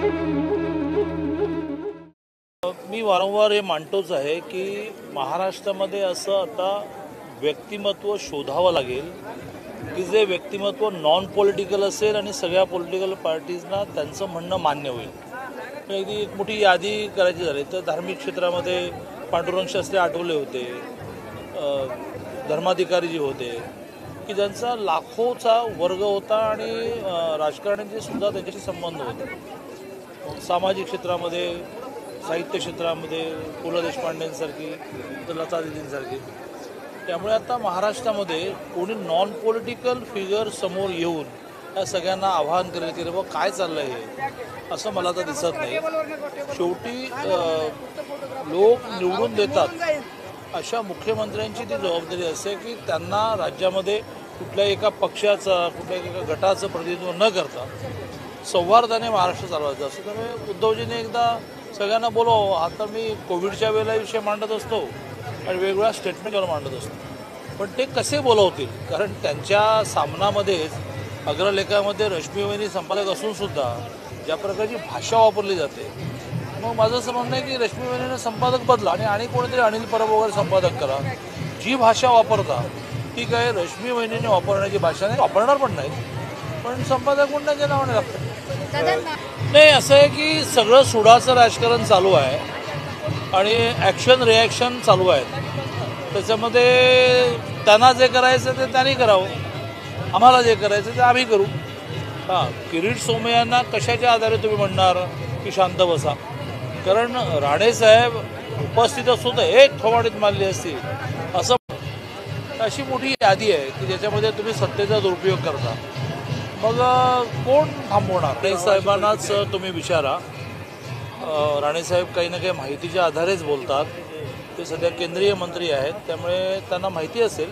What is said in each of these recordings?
मी वारंवार हे मांडतोच आहे की महाराष्ट्रामध्ये असं आता व्यक्तिमत्व शोधावं लागेल की जे व्यक्तिमत्व नॉन पॉलिटिकल असेल आणि सगळ्या पॉलिटिकल पार्टीजना त्यांचं म्हणणं मान्य होईल. अगदी एक मोठी यादी करायची झाली तर धार्मिक क्षेत्रामध्ये पांडुरंग शास्त्री आठवले होते, धर्माधिकारी होते की ज्यांचा लाखोचा वर्ग होता आणि राजकारण्यांचे सुद्धा त्यांच्याशी संबंध होते. सामाजिक क्षेत्रामध्ये, साहित्य क्षेत्रामध्ये पु ल देशपांडेंसारखी, लता दीदींसारखी. त्यामुळे आता महाराष्ट्रामध्ये कोणी नॉन पॉलिटिकल फिगर समोर येऊन या सगळ्यांना आवाहन करेल की रे बाबा काय चाललं आहे असं मला तर दिसत नाही. शेवटी लोक निवडून देतात अशा मुख्यमंत्र्यांची ती जबाबदारी असते की त्यांना राज्यामध्ये कुठल्याही एका पक्षाचा, कुठल्याही एका गटाचं प्रतिनिधित्व न करता सौहार्दाने महाराष्ट्र चालवायचं असं. त्यामुळे उद्धवजींनी एकदा सगळ्यांना बोलावं. आता मी कोविडच्या वेळेला विषय मांडत असतो आणि वेगवेगळ्या स्टेटमेंटवर मांडत असतो, पण ते कसे बोलवतील? कारण त्यांच्या सामनामध्येच अग्रलेखामध्ये रश्मी वहिनी संपादक असूनसुद्धा ज्या प्रकारची भाषा वापरली जाते, मग माझं असं म्हणणं आहे की रश्मी वहिनीने संपादक बदला आणि कोणीतरी अनिल परब वगैरे संपादक करा. जी भाषा वापरता ती काय रश्मी वहिनीने वापरण्याची भाषा नाही, वापरणार पण नाही, पण संपादक म्हणण्याच्या नावाने लागतं. नाही, असं आहे की सगळं सुडाचं राजकारण चालू आहे आणि ॲक्शन रिॲक्शन चालू आहेत. त्याच्यामध्ये त्यांना जे करायचं ते त्यांनी करावं, आम्हाला जे करायचं ते आम्ही करू. हां, किरीट सोमय्यांना कशाच्या आधारे तुम्ही म्हणणार की शांत बसा? कारण राणेसाहेब उपस्थित असतो तर एक थोवाडीत मारली असती असं. अशी मोठी यादी आहे की ज्याच्यामध्ये तुम्ही सत्तेचा दुरुपयोग करता. मग कोण थांबवणार? राणेसाहेबांनाच तुम्ही विचारा. राणेसाहेब काही ना काही माहितीच्या आधारेच बोलतात. ते सध्या केंद्रीय मंत्री आहेत, त्यामुळे त्यांना माहिती असेल.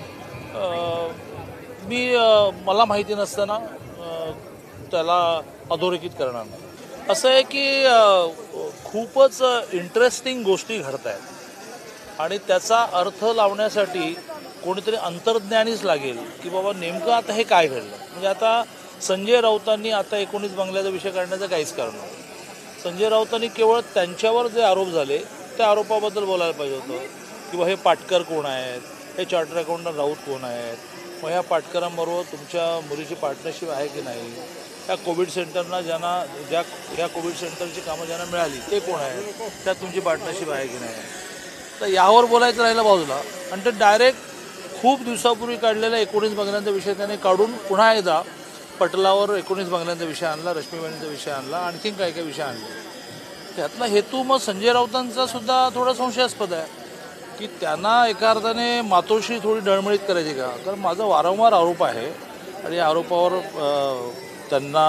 मला माहिती नसताना त्याला अधोरेखित करणार नाही. असं आहे की खूपच इंटरेस्टिंग गोष्टी घडत आहेत आणि त्याचा अर्थ लावण्यासाठी कोणीतरी अंतर्ज्ञानीच लागेल की बाबा नेमकं आता हे काय घडलं. म्हणजे आता संजय राऊतांनी आता 19 बंगल्याचा विषय काढण्याचं काहीच कारण नाही. संजय राऊतांनी केवळ त्यांच्यावर जे आरोप झाले त्या आरोपाबद्दल बोलायला पाहिजे होतं की बा हे पाटकर कोण आहेत, हे चार्टर्ड अकाउंटंट राऊत कोण आहेत, मग ह्या पाटकरांबरोबर तुमच्या मुलीची पार्टनरशिप आहे की नाही, त्या कोविड सेंटरना ह्या कोविड सेंटरची कामं ज्यांना मिळाली ते कोण आहेत, त्यात तुमची पार्टनरशिप आहे की नाही. तर यावर बोलायचं राहिलं बाजूला आणि ते डायरेक्ट खूप दिवसापूर्वी काढलेला 19 बंगल्यांचा विषय त्याने काढून पुन्हा एकदा पटलावर 19 बंगल्यांचा विषय आणला, रश्मी वहिनीचा विषय आणला, आणखीन काही काही विषय आणले. त्यातला हेतू मग संजय राऊतांचा सुद्धा थोडा संशयास्पद आहे की त्यांना एका अर्थाने मातोश्री थोडी डळमळीत करायची का. कारण माझा वारंवार आरोप आहे आणि या आरोपावर त्यांना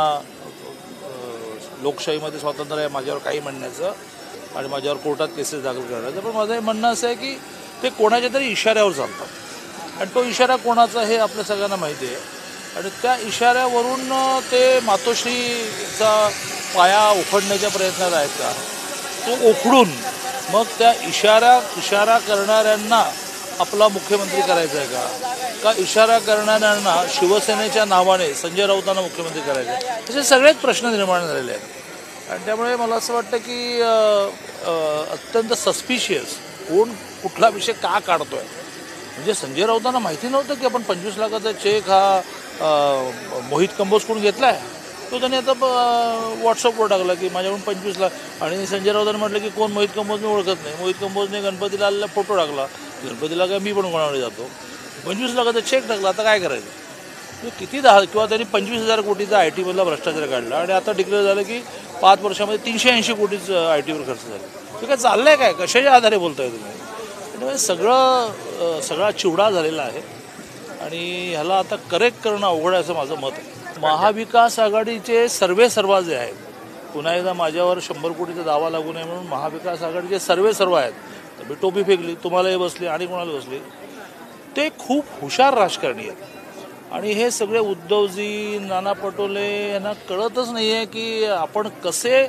लोकशाहीमध्ये स्वातंत्र्य आहे माझ्यावर काही म्हणण्याचं आणि माझ्यावर कोर्टात केसेस दाखल करण्याचं. पण माझं हे म्हणणं असं आहे की ते कोणाच्या तरी इशाऱ्यावर चालतात आणि तो इशारा कोणाचा हे आपल्या सगळ्यांना माहिती आहे आणि त्या इशाऱ्यावरून ते मातोश्रीचा पाया उखडण्याच्या प्रयत्नात आहेत का, तो उखडून मग त्या इशारा करणाऱ्यांना आपला मुख्यमंत्री करायचा आहे का इशारा करणाऱ्यांना शिवसेनेच्या नावाने संजय राऊतांना मुख्यमंत्री करायचं आहे, असे सगळेच प्रश्न निर्माण झालेले आहेत. आणि त्यामुळे मला असं वाटतं की अत्यंत सस्पिशियस कोण कुठला विषय का काढतो आहे. म्हणजे संजय राऊतांना माहिती नव्हतं की आपण 25 लाखाचा चेक हा मोहित कंबोजकडून घेतला आहे. तो त्याने आता व्हॉट्सअपवर टाकला की माझ्याकडून 25 लाख. आणि संजय राऊतांनी म्हटलं की कोण मोहित कंबोज मी ओळखत नाही. मोहित कंबोजने गणपतीला आलेला फोटो टाकला. गणपतीला काय मी पण कोणाकडे जातो. 25 लाखाचा चेक टाकला, आता काय करायचं. किती किंवा त्यांनी 25,000 कोटीचा IT मधला भ्रष्टाचार काढला आणि आता डिक्लेअर झालं की 5 वर्षामध्ये 380 कोटीचं IT वर खर्च झाला. ते काय चाललं आहे काय, कशाच्या आधारे बोलताय तुम्ही. त्यामुळे सगळा चिवडा झालेला आहे आणि ह्याला आता करेक्ट करणं अवघड आहे असं माझं मत आहे. महाविकास आघाडीचे सर्व जे आहेत, पुन्हा एकदा माझ्यावर 100 कोटीचा दावा लागू नये म्हणून महाविकास आघाडीचे सर्व आहेत. तर मी टोपी फेकली, तुम्हालाही बसली आणि कोणाला बसली. ते खूप हुशार राजकारणी आहेत आणि हे सगळे उद्धवजी, नाना पटोले यांना कळतच नाही आहे की आपण कसे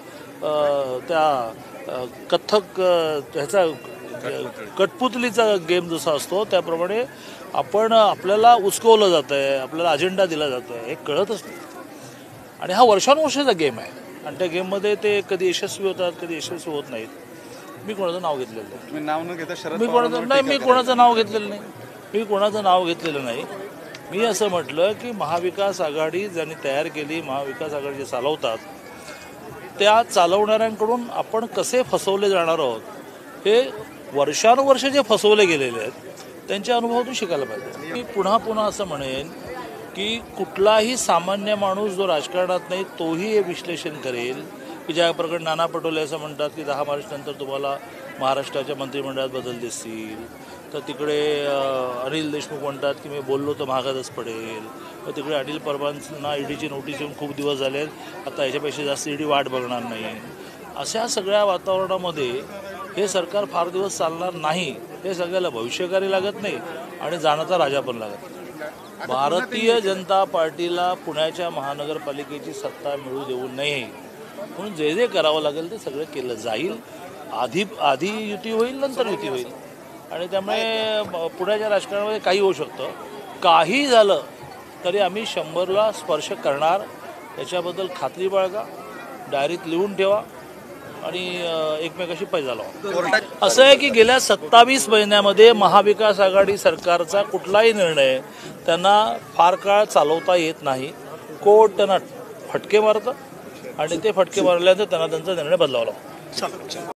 त्या कथ्थक ह्याचा कठपुतलीचा गेम जसा असतो त्याप्रमाणे आपल्याला उचकवलं जातं आहे, आपल्याला अजेंडा दिला जातो आहे, हे कळतच नाही. आणि हा वर्षानुवर्षाचा गेम आहे. आणि त्या गेममध्ये ते कधी यशस्वी होतात, कधी यशस्वी होत नाहीत. मी कोणाचं नाव घेतलेलं नाही. तुम्ही नाव न घेता शरद मी कोणाचं नाही, मी कोणाचं नाव घेतलेलं नाही. मी असं म्हटलं की महाविकास आघाडी ज्यांनी तयार केली, महाविकास आघाडी जे चालवतात, त्या चालवणाऱ्यांकडून आपण कसे फसवले जाणार आहोत, हे वर्षानुवर्ष जे फसवले गेलेले आहेत त्यांच्या अनुभवातून शिकायला पाहिजे. मी पुन्हा असं म्हणेन की कुठलाही सामान्य माणूस जो राजकारणात नाही तोही हे विश्लेषण करेल की ज्या प्रकारे नाना पटोले असं म्हणतात की 10 मार्चनंतर तुम्हाला महाराष्ट्राच्या मंत्रिमंडळात बदल दिसतील, तर तिकडे अनिल देशमुख म्हणतात की मी बोललो तर महागातच पडेल, तर तिकडे अनिल परबांना ईडीची नोटीस येऊन खूप दिवस झाले आहेत, आता याच्यापेक्षा जास्त ईडी वाट बघणार नाही. अशा सगळ्या वातावरणामध्ये हे सरकार फार दिवस चालणार नाही, हे सगळ्याला भविष्यकारी लागत नाही आणि जाण्याचा राजा पण लागत नाही. भारतीय जनता पार्टीला पुण्याच्या महानगरपालिकेची सत्ता मिळू देऊ नये म्हणून जे जे करावं लागेल ते सगळं केलं जाईल. आधी युती होईल, नंतर युती होईल आणि त्यामुळे पुण्याच्या राजकारणामध्ये काही होऊ शकतं. काही झालं तरी आम्ही 100ला स्पर्श करणार याच्याबद्दल खात्री बाळगा, डायरीत लिहून ठेवा आणि एकमेकाशी पैजा लावा. असं आहे की गेल्या 27 महिन्यामध्ये महाविकास आघाडी सरकारचा कुठलाही निर्णय त्यांना फार काळ चालवता येत नाही. कोर्ट त्यांना फटके मारतं आणि ते फटके मारल्यानंतर त्यांना त्यांचा निर्णय बदलावा लागतो.